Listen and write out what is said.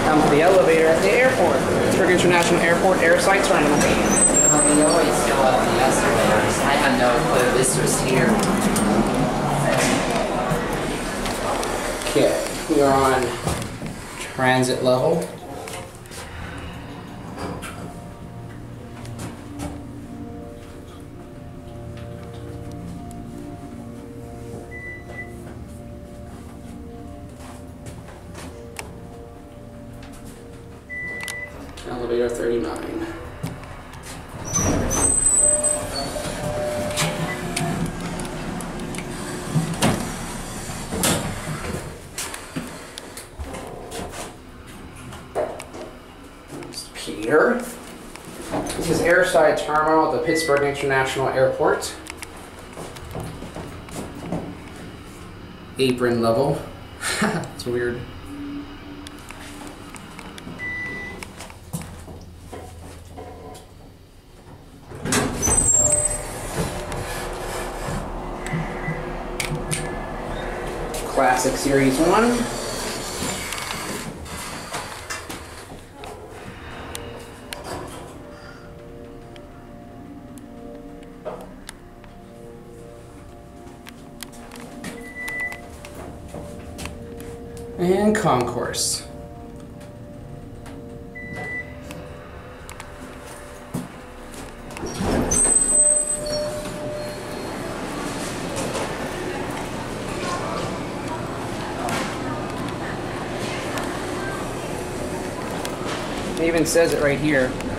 Come to the elevator at the airport. Pittsburgh International Airport airside terminal. We always go up the escalators. I had no clue this was here. Okay, we are on transit level. Elevator 39. Peter. This is airside terminal at the Pittsburgh International Airport. Apron level. It's weird. Classic Series 1. And concourse. It even says it right here.